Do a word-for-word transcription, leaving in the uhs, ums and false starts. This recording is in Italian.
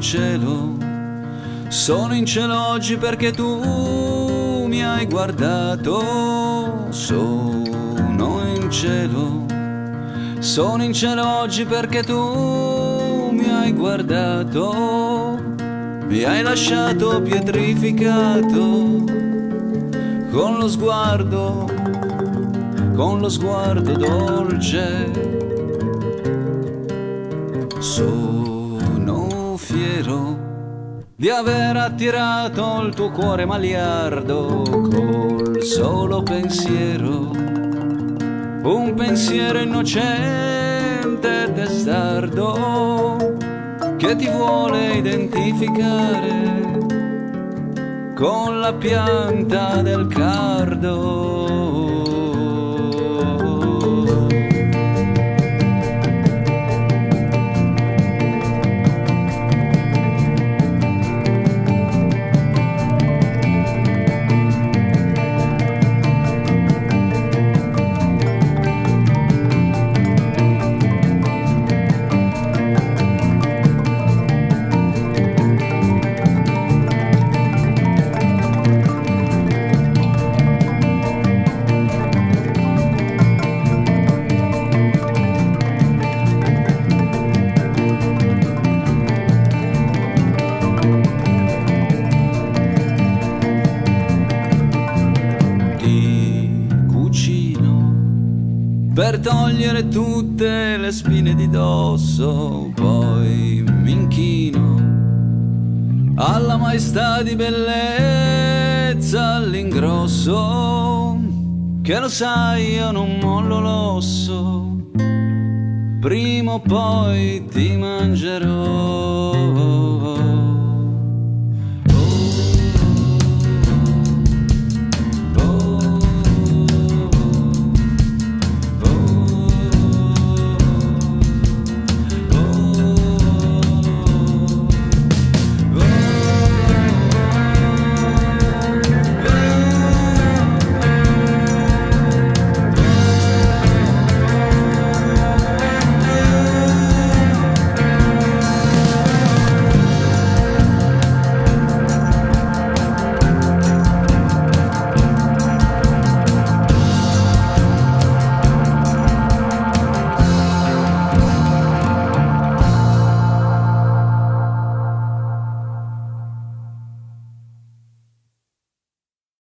cielo, sono in cielo oggi perché tu mi hai guardato. Sono in cielo, sono in cielo oggi perché tu mi hai guardato. Mi hai lasciato pietrificato con lo sguardo, con lo sguardo dolce. Sono fiero di aver attirato il tuo cuore maliardo col solo pensiero, un pensiero innocente e testardo che ti vuole identificare con la pianta del cardo. Per togliere tutte le spine di dosso, poi mi inchino alla maestà di bellezza all'ingrosso, che lo sai io non mollo l'osso, prima o poi ti mangerò.